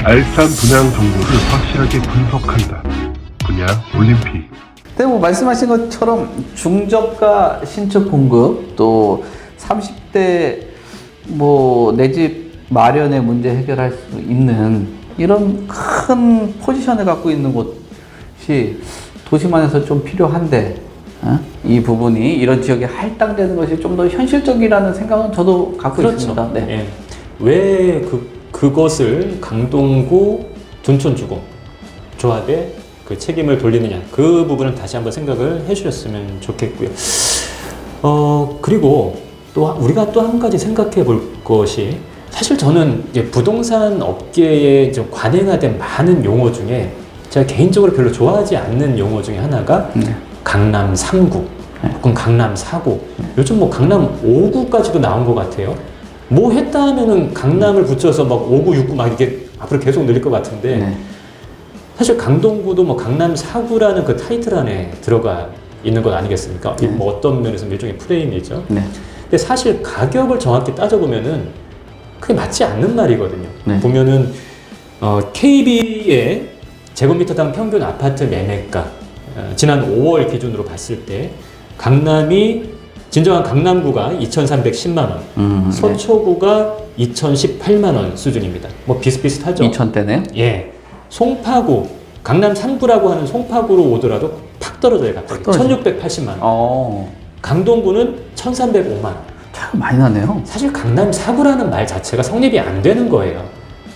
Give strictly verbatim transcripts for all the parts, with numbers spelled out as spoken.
알찬 분양 정보를 확실하게 분석한다. 분양 올림픽. 네, 뭐 말씀하신 것처럼 중저가 신축 공급, 또 삼십 대 뭐 내 집 마련의 문제 해결할 수 있는 이런 큰 포지션을 갖고 있는 곳이 도시만에서 좀 필요한데, 어? 이 부분이 이런 지역에 할당되는 것이 좀 더 현실적이라는 생각은 저도 갖고 그렇죠. 있습니다. 네. 예. 왜 그, 그것을 강동구 둔촌주공 조합에 그 책임을 돌리느냐, 그 부분을 다시 한번 생각을 해주셨으면 좋겠고요. 어 그리고 또 우리가 또 한 가지 생각해 볼 것이, 사실 저는 이제 부동산 업계에 좀 관행화된 많은 용어 중에 제가 개인적으로 별로 좋아하지 않는 용어 중에 하나가 네. 강남 삼 구 네. 혹은 강남 사 구, 네. 요즘 뭐 강남 오 구까지도 나온 것 같아요. 뭐 했다 하면은 강남을 붙여서 막 오 구, 육 구 막 이렇게 앞으로 계속 늘릴 것 같은데 네. 사실 강동구도 뭐 강남 사 구라는 그 타이틀 안에 들어가 있는 것 아니겠습니까? 네. 뭐 어떤 면에서 일종의 프레임이죠. 네. 근데 사실 가격을 정확히 따져보면은 그게 맞지 않는 말이거든요. 네. 보면은 어, 케이비의 제곱미터당 평균 아파트 매매가 어, 지난 오월 기준으로 봤을 때 강남이 진정한 강남구가 이천삼백십만 원, 음, 서초구가 네. 이천십팔만 원 수준입니다. 뭐 비슷비슷하죠. 이천 대네요? 예. 송파구, 강남 삼 구라고 하는 송파구로 오더라도 팍 떨어져요, 갑자기. 천육백팔십만 원. 어. 강동구는 천삼백오만 원. 차가 많이 나네요. 사실 강남 사 구라는 말 자체가 성립이 안 되는 거예요.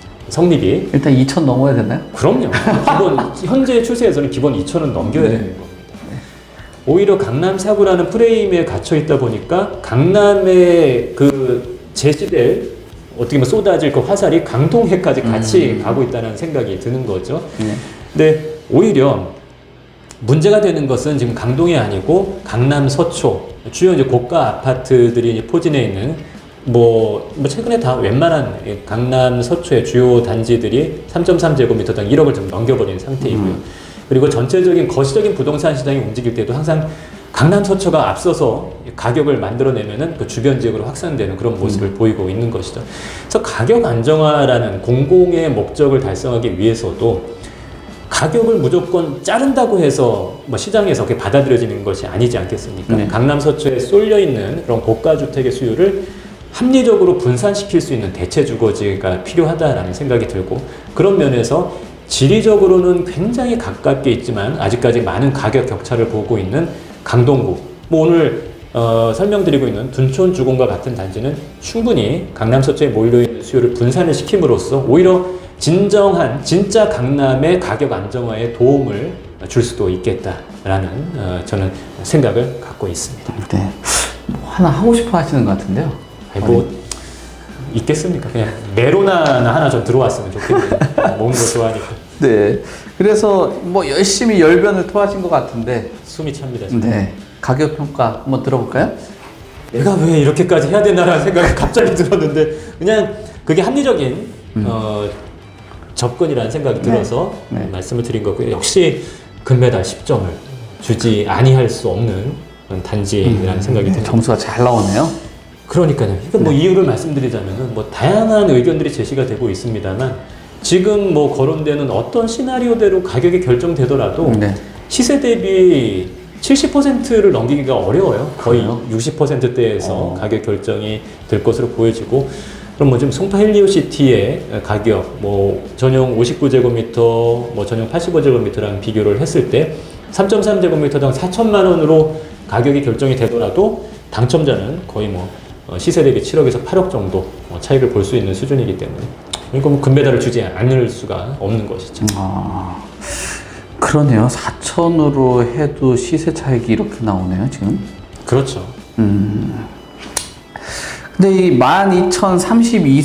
성립이. 일단 이천 넘어야 되나요? 그럼요. 기본, 현재 추세에서는 기본 이천은 넘겨야 네. 되는 겁니다. 네. 오히려 강남 사 구라는 프레임에 gat혀 있다 보니까 강남의 그 제시될 어떻게 보면 쏟아질 그 화살이 강동해까지 같이 음. 가고 있다는 생각이 드는 거죠. 네. 근데 오히려 문제가 되는 것은 지금 강동이 아니고 강남 서초, 주요 이제 고가 아파트들이 이제 포진해 있는 뭐, 뭐 최근에 다 웬만한 강남 서초의 주요 단지들이 삼 점 삼 제곱미터당 일억을 좀 넘겨버린 상태이고요. 음. 그리고 전체적인 거시적인 부동산 시장이 움직일 때도 항상 강남 서초가 앞서서 가격을 만들어내면은 그 주변 지역으로 확산되는 그런 모습을 음. 보이고 있는 것이죠. 그래서 가격 안정화라는 공공의 목적을 달성하기 위해서도 가격을 무조건 자른다고 해서 뭐 시장에서 그게 받아들여지는 것이 아니지 않겠습니까? 네. 강남 서초에 쏠려 있는 그런 고가 주택의 수요를 합리적으로 분산시킬 수 있는 대체 주거지가 필요하다라는 생각이 들고, 그런 면에서 지리적으로는 굉장히 가깝게 있지만 아직까지 많은 가격 격차를 보고 있는 강동구, 뭐 오늘 어, 설명드리고 있는 둔촌주공과 같은 단지는 충분히 강남 서초에 몰려있는 수요를 분산을 시킴으로써 오히려 진정한 진짜 강남의 가격 안정화에 도움을 줄 수도 있겠다라는 어, 저는 생각을 갖고 있습니다. 네, 뭐 하나 하고 싶어 하시는 것 같은데요. 아니, 뭐 아니. 있겠습니까? 그냥 메로나나 하나 좀 들어왔으면 좋겠네요. 먹는 거 좋아하니까. 네, 그래서 뭐 열심히 열변을 토하신 것 같은데 숨이 찹니다. 지금. 네, 가격 평가 한번 들어볼까요? 내가 왜 이렇게까지 해야 되나라는 생각이 갑자기 들었는데 그냥 그게 합리적인 음. 어, 접근이라는 생각이 들어서 네. 네. 말씀을 드린 거고요. 역시 금메달 십 점을 주지 아니할 수 없는 그런 단지라는 음. 생각이 듭니다. 점수가 잘 나오네요. 그러니까요. 그러니까 뭐 네. 이유를 말씀드리자면은 뭐 다양한 의견들이 제시가 되고 있습니다만, 지금 뭐 거론되는 어떤 시나리오대로 가격이 결정되더라도 네. 시세 대비 칠십 퍼센트를 넘기기가 어려워요. 거의 그래요? 육십 퍼센트대에서 어. 가격 결정이 될 것으로 보여지고, 그럼 뭐 지금 송파 헬리오시티의 가격, 뭐 전용 오십구 제곱미터, 뭐 전용 팔십오 제곱미터랑 비교를 했을 때 삼 점 삼 제곱미터당 사천만 원으로 가격이 결정이 되더라도 당첨자는 거의 뭐 시세 대비 칠억에서 팔억 정도 차이를 볼 수 있는 수준이기 때문에 이거 뭐 금메달을 주지 않을 수가 없는 것이죠. 아, 그러네요. 사천으로 해도 시세 차익이 이렇게 나오네요, 지금. 그렇죠. 음. 근데 이 만 이천삼십이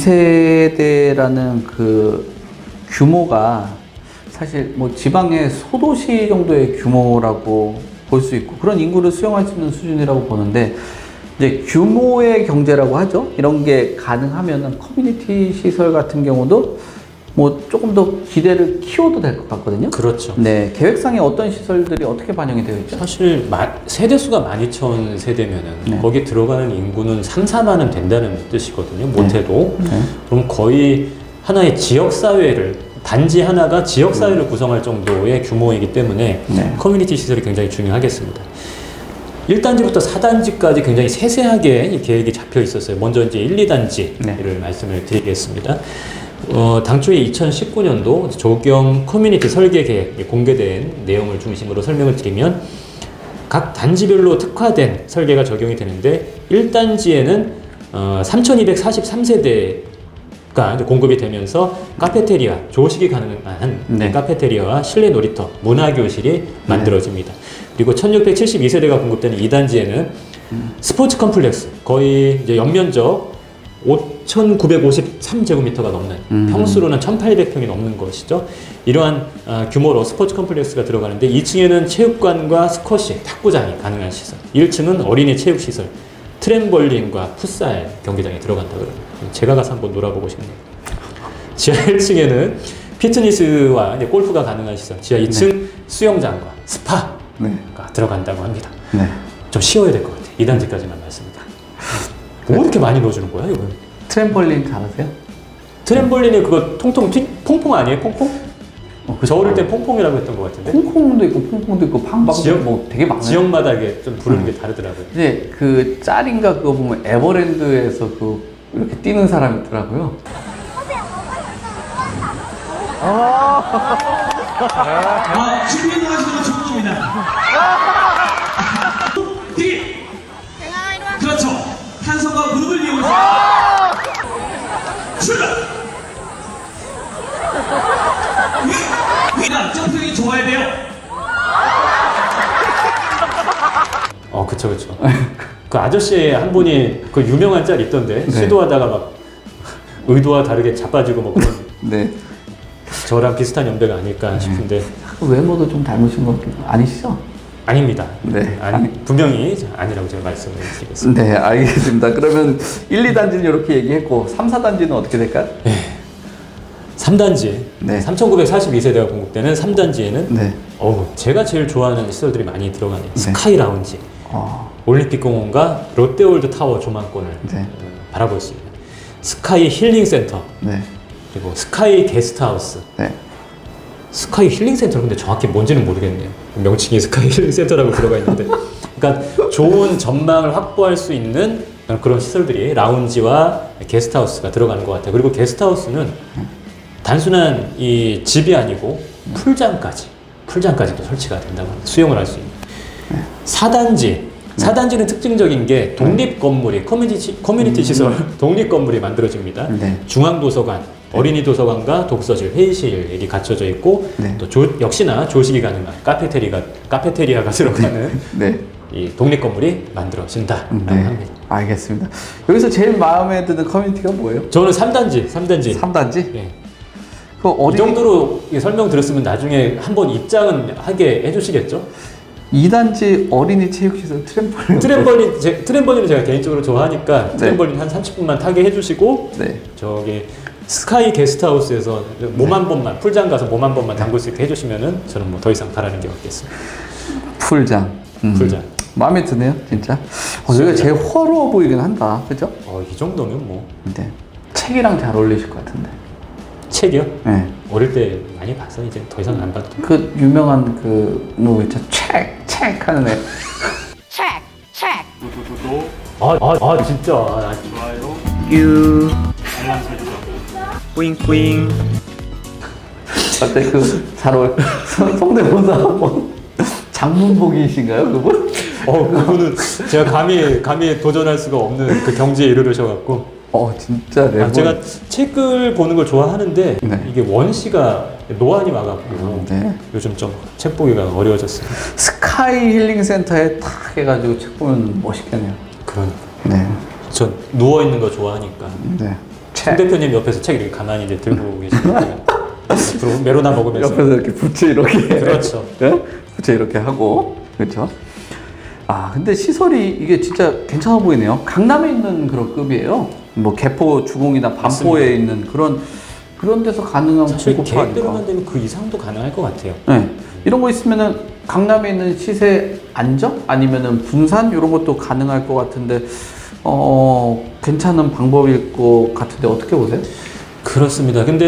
세대라는 그 규모가 사실 뭐 지방의 소도시 정도의 규모라고 볼 수 있고, 그런 인구를 수용할 수 있는 수준이라고 보는데, 이제 규모의 경제라고 하죠. 이런 게 가능하면은 커뮤니티 시설 같은 경우도 뭐 조금 더 기대를 키워도 될 것 같거든요. 그렇죠. 네, 계획상에 어떤 시설들이 어떻게 반영이 되어 있죠? 사실 세대수가 만 이천 세대면은 네. 거기에 들어가는 인구는 삼, 사만 원 된다는 뜻이거든요. 못해도. 네. 네. 그럼 거의 하나의 지역사회를 단지 하나가 지역사회를 구성할 정도의 규모이기 때문에 네. 커뮤니티 시설이 굉장히 중요하겠습니다. 일 단지부터 사 단지까지 굉장히 세세하게 이 계획이 잡혀 있었어요. 먼저 이제 일, 이 단지를 네. 말씀을 드리겠습니다. 어, 당초에 이천십구 년도 조경 커뮤니티 설계 계획 공개된 내용을 중심으로 설명을 드리면 각 단지별로 특화된 설계가 적용이 되는데 일 단지에는 어, 삼천이백사십삼 세대가 공급이 되면서 카페테리아, 조식이 가능한 네. 카페테리아와 실내 놀이터, 문화교실이 만들어집니다. 그리고 천육백칠십이 세대가 공급되는 이 단지에는 음. 스포츠 컴플렉스, 거의 이제 연면적 오천구백오십삼 제곱미터가 넘는 음. 평수로는 천팔백 평이 넘는 것이죠. 이러한 어, 규모로 스포츠 컴플렉스가 들어가는데 이 층에는 체육관과 스쿼시, 탁구장이 가능한 시설, 일 층은 어린이 체육시설, 트램벌린과 풋살 경기장이 들어간다 그럽니다. 제가 가서 한번 놀아보고 싶네요. 지하 일 층에는 피트니스와 이제 골프가 가능한 시설, 지하 이 층 네. 수영장과 스파가 네. 들어간다고 합니다. 네. 좀 쉬워야 될 것 같아요. 이 단지까지만 말씀드립니다. 뭐 이렇게 많이 넣어주는 거야, 이거? 트램펄린 잘하세요? 트램볼린이 그거 통통 튀, 퐁퐁 아니에요? 퐁퐁? 어, 그 저 어릴 때 퐁퐁이라고 했던 것 같은데. 퐁퐁도 있고 퐁퐁도 있고 방방도 지역- 뭐 되게 많아요. 지역마다 이게 좀 부르는 음. 게 다르더라고요. 이제 그 짤인가 그거 보면 에버랜드에서 그 이렇게 뛰는 사람 있더라고요. 아, 준비해 나가시는 건 좋습니다. 뒤. 그렇죠. 탄성과 무릎을 이용해서. 출발. 위, 위가 점프력이 좋아야 돼요. 어, 그쵸, 그쵸. 그 아저씨 한 분이 그 유명한 짤 있던데, 네. 시도하다가 막 의도와 다르게 자빠지고 뭐 그런 네. 저랑 비슷한 연배가 아닐까 싶은데. 그 외모도 좀 닮으신 거 아니시죠? 아닙니다. 네. 아니, 분명히 아니라고 제가 말씀을 드리겠습니다. 네, 알겠습니다. 그러면 일, 이 단지는 이렇게 얘기했고 삼, 사 단지는 어떻게 될까요? 삼 단지, 네. 삼천구백사십이 세대가 공급되는 삼 단지에는 네. 어우, 제가 제일 좋아하는 시설들이 많이 들어가네요. 네. 스카이 라운지, 어, 올림픽공원과 롯데월드 타워 조망권을 네. 어, 바라볼 수 있는 스카이 힐링 센터, 네. 그리고 스카이 게스트하우스. 네. 스카이 힐링 센터는 근데 정확히 뭔지는 모르겠네요. 명칭이 스카이 힐링 센터라고 들어가 있는데, 그러니까 좋은 전망을 확보할 수 있는 그런 시설들이 라운지와 게스트하우스가 들어가는 것 같아요. 그리고 게스트하우스는 단순한 이 집이 아니고 풀장까지, 풀장까지도 설치가 된다고 합니다. 수영을 할 수 있는. 사 단지, 사 단지는 특징적인 게 독립 건물이 커뮤니티, 커뮤니티 시설 독립 건물이 만들어집니다. 네. 중앙도서관, 어린이 도서관과 독서실, 회의실이 갖춰져 있고 네. 또 조, 역시나 조식이 가능한 카페테리가 카페테리아가 들어가는 네. 이 독립 건물이 만들어진다라고 네. 합니다. 알겠습니다. 여기서 제일 마음에 드는 커뮤니티가 뭐예요? 저는 삼 단지, 삼 단지. 삼 단지? 예. 그 이 어린이 정도로 설명 들었으면 나중에 한번 입장은 하게 해주시겠죠? 이 단지 어린이 체육시설 트램펄린. 트램벌린, 제, 트램벌린을 제가 개인적으로 좋아하니까 트램벌린 한 삼십 분만 타게 해주시고 네. 저기 스카이 게스트하우스에서 몸 한 번만 풀장 가서 몸 한 번만 담글 수 있게 해주시면은 저는 뭐 더 이상 바라는 게 없겠습니다. 풀장. 음. 풀장. 마음에 드네요, 진짜. 어, 여기가 제일 화려해 보이긴 한다, 그죠? 어, 이 정도면 뭐 네. 책이랑 잘 어울리실 것 같은데. 책이요? 네. 어릴 때 많이 봤어. 이제 더 이상 안 봐도. 그 유명한 그뭐 있죠, 책, 책 하는 애. check, check. 아, 아, 아 진짜. 아, 유. 알람 설정. 뿌잉뿌잉. 갑자기 그잘 어울. 성대모사 뭐 장문복이신가요, 그분? 어, 그분은 제가 감히 감히 도전할 수가 없는 그 경지에 이르르셔갖고. 어, 진짜 네. 아, 제가 책을 보는 걸 좋아하는데 네. 이게 원시가 노안이 와갖고 네. 요즘 좀 책 보기가 어려워졌어요. 스카이 힐링 센터에 탁 해가지고 책 보면 멋있겠네요. 그러니까 네. 저 누워 있는 거 좋아하니까. 네. 송 대표님 옆에서 책 이렇게 가만히 이제 들고 계시는데 앞으로 메로나 먹으면서. 옆에서 이렇게 부채 이렇게. 그렇죠. 네? 부채 이렇게 하고. 그렇죠. 아, 근데 시설이 이게 진짜 괜찮아 보이네요. 강남에 있는 그런 급이에요. 뭐 개포 주공이나 반포에 맞습니다. 있는 그런 그런 데서 가능한 사실 고급화니까. 계획대로만 되면 그 이상도 가능할 것 같아요. 네. 이런 거 있으면은 강남에 있는 시세 안정 아니면은 분산 이런 것도 가능할 것 같은데 어 괜찮은 방법일 것 같은데 어떻게 보세요? 그렇습니다. 근데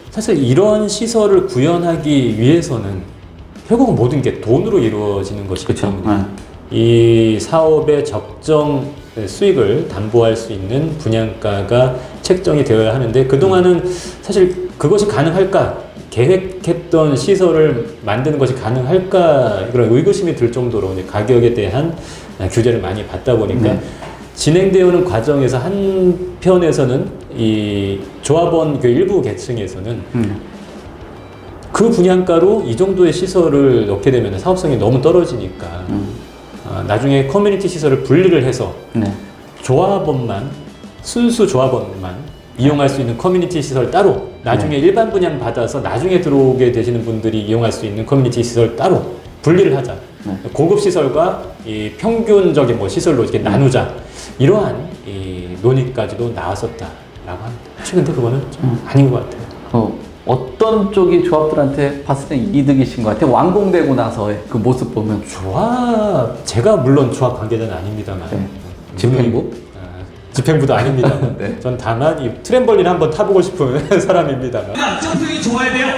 사실 이런 시설을 구현하기 위해서는 결국은 모든 게 돈으로 이루어지는 것이기 그쵸. 때문에 네. 이 사업의 적정 수익을 담보할 수 있는 분양가가 책정이 되어야 하는데 그동안은 사실 그것이 가능할까? 계획했던 시설을 만드는 것이 가능할까? 그런 의구심이 들 정도로 이제 가격에 대한 규제를 많이 받다 보니까 네. 진행되어 오는 과정에서 한편에서는 이 조합원 그 일부 계층에서는 음. 그 분양가로 이 정도의 시설을 넣게 되면 사업성이 너무 떨어지니까 음. 아, 나중에 커뮤니티 시설을 분리를 해서 네. 조합원만 순수 조합원만 이용할 수 있는 커뮤니티 시설 따로 나중에 네. 일반 분양 받아서 나중에 들어오게 되시는 분들이 이용할 수 있는 커뮤니티 시설 따로 분리를 하자. 네. 고급 시설과 이 평균적인 뭐 시설로 이렇게 나누자. 이러한 이 논의까지도 나왔었다라고 합니다. 사실 근데 그거는 좀 음. 아닌 것 같아요. 어, 어떤 쪽이 조합들한테 봤을 때 이득이신 것 같아요? 완공되고 나서의 그 모습 보면. 조합 제가 물론 조합 관계자는 아닙니다만 네. 집행부? 아, 집행부도 아닙니다만 네. 전 다만 이 트램벌린 한번 타보고 싶은 사람입니다만 점수이 좋아야 돼요.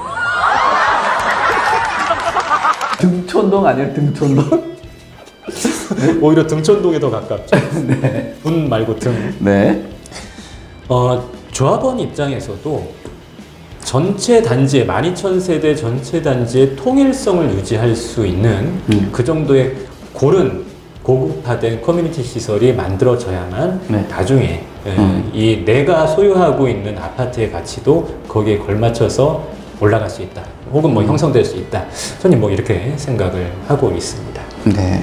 등촌동 아니에요? 등촌동? 오히려 등촌동에 더 가깝죠. 네. 분 말고 등. 네. 어, 조합원 입장에서도 전체 단지의 만 이천 세대 전체 단지의 통일성을 유지할 수 있는 음. 그 정도의 고른 고급화된 커뮤니티 시설이 만들어져야만 네. 나중에 예, 음. 이 내가 소유하고 있는 아파트의 가치도 거기에 걸맞춰서 올라갈 수 있다. 혹은 뭐 음. 형성될 수 있다. 저는 뭐 이렇게 생각을 하고 있습니다. 네.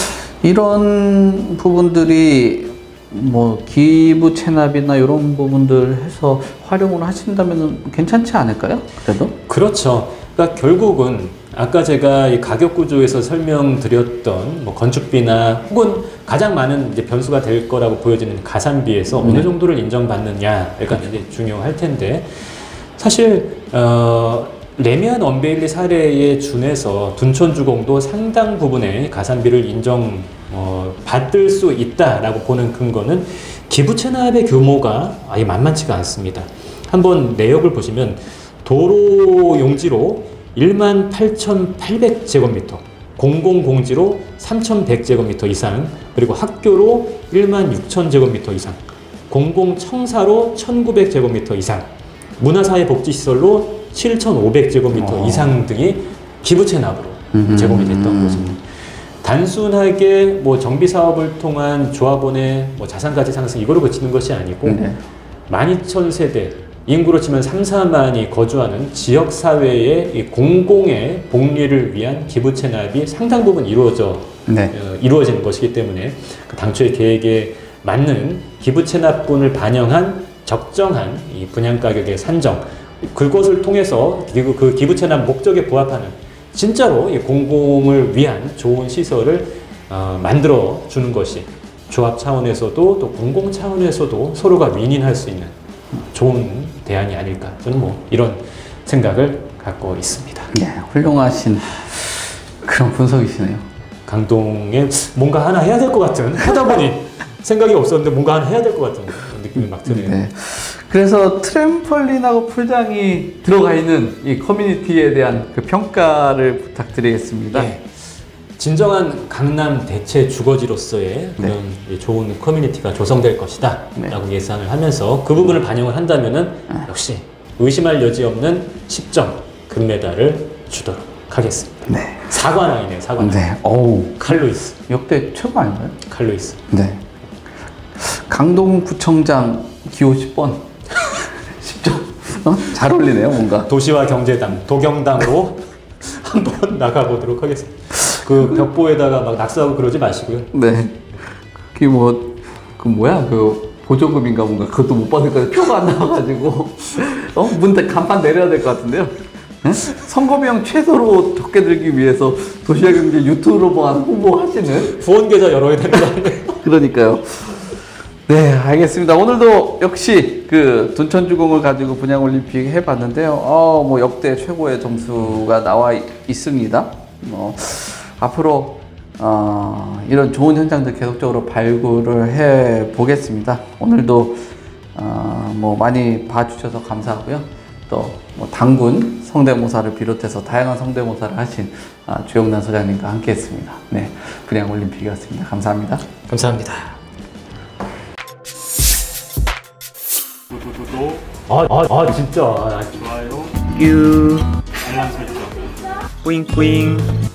이런 부분들이 뭐 기부 체납이나 이런 부분들 해서 활용을 하신다면 괜찮지 않을까요? 그래도? 그렇죠. 그러니까 결국은 아까 제가 이 가격 구조에서 설명드렸던 뭐 건축비나 혹은 가장 많은 이제 변수가 될 거라고 보여지는 가산비에서 네. 어느 정도를 인정받느냐가 이제 중요할 텐데 사실 어, 레미안 언베일리 사례에 준해서 둔촌주공도 상당 부분의 가산비를 인정 어, 받을 수 있다라고 보는 근거는 기부 체납의 규모가 아예 만만치가 않습니다. 한번 내역을 보시면 도로 용지로 일만 팔천팔백 제곱미터, 공공공지로 삼천백 제곱미터 이상, 그리고 학교로 일만 육천 제곱미터 이상, 공공청사로 천구백 제곱미터 이상, 문화사회복지시설로 칠천오백 제곱미터 어. 이상 등이 기부 체납으로 음. 제공이 됐던 것입니다. 단순하게 뭐 정비 사업을 통한 조합원의 뭐 자산가치 상승 이거로 그치는 것이 아니고 네. 만 이천 세대 인구로 치면 삼, 사만이 거주하는 지역 사회의 이 공공의 복리를 위한 기부 체납이 상당 부분 이루어져 네. 어, 이루어지는 것이기 때문에 그 당초의 계획에 맞는 기부 체납분을 반영한 적정한 이 분양 가격의 산정 그것을 통해서 그리고 그 기부 체납 목적에 부합하는 진짜로 이 공공을 위한 좋은 시설을 어, 만들어 주는 것이 조합 차원에서도 또 공공 차원에서도 서로가 윈윈할 수 있는 좋은 대안이 아닐까 저는 뭐 이런 생각을 갖고 있습니다. 네, 훌륭하신 그런 분석이시네요. 강동에 뭔가 하나 해야 될 것 같은 하다 보니 생각이 없었는데 뭔가 하나 해야 될 것 같은 그런 느낌이 막 드네요. 네. 그래서 트램펄린하고 풀장이 들어가 있는 이 커뮤니티에 대한 그 평가를 부탁드리겠습니다. 네. 진정한 강남 대체 주거지로서의 그런 이 좋은 커뮤니티가 조성될 것이다 네. 라고 예상을 하면서 그 부분을 반영을 한다면은 역시 의심할 여지 없는 십 점 금메달을 주도록 하겠습니다. 네. 사관왕이네요. 사관왕. 네. 어우, 칼루이스. 역대 최고 아닌가요? 칼루이스. 네. 강동구청장 기호 십 번. 십 점. 어? 잘 어울리네요, 뭔가. 도시와 경제당, 도경당으로 한번 나가보도록 하겠습니다. 그 벽보에다가 막 낙서하고 그러지 마시고요. 네. 그게 뭐, 그 뭐야, 그 보조금인가 뭔가 그것도 못 받을 거예요. 표가 안 나와가지고. 어? 문대 간판 내려야 될 것 같은데요. 네? 선거비용 최소로 적게 들기 위해서 도시와 경제 유튜브로만 홍보하시는 후원 계좌 열어야 되는 거 아니에요? 그러니까요. 네, 알겠습니다. 오늘도 역시 그 둔촌주공을 가지고 분양올림픽 해봤는데요. 어, 뭐 역대 최고의 점수가 나와 있습니다. 뭐 앞으로 어, 이런 좋은 현장들 계속적으로 발굴을 해 보겠습니다. 오늘도 어, 뭐 많이 봐주셔서 감사하고요. 또 뭐 당군 성대모사를 비롯해서 다양한 성대모사를 하신 아, 주영란 소장님과 함께했습니다. 네, 분양 올림픽이었습니다. 감사합니다. 감사합니다. 아, 아, 아 진짜. 아, 유. 알람 설정. 뿌잉뿌잉.